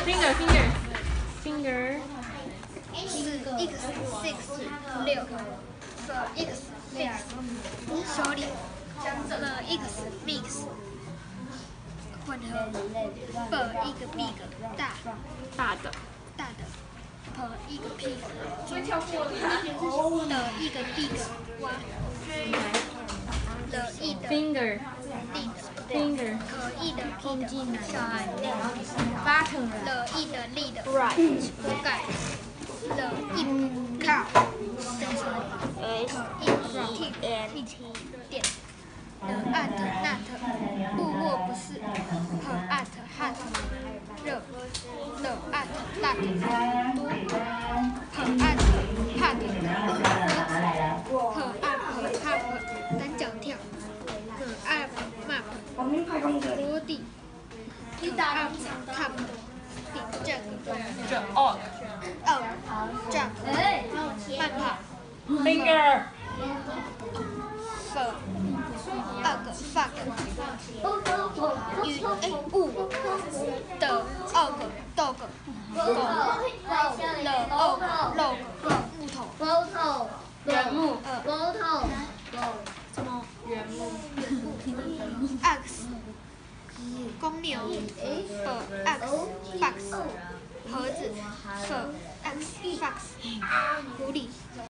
finger 6 x 2 手里x mix 混合big 大的pig big 蛙 finger 空进来小孩 button lead right 盖cow 点nut 不或不是hat 热辣多pat 单脚跳map 落地cup 这 og jump 慢跑 finger fuck 的 dog 狗 log 木头原木 axe 公牛 box 盒子 fox 狐狸